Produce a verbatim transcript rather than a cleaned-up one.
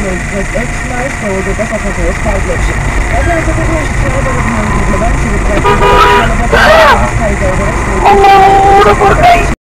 dalej przez X-Night z powodu bezopłatnego spadłości. Dlatego zakończyło się trzeba do rozmowy w Lewancie lub pracy do Lewancie, ale w Lewancie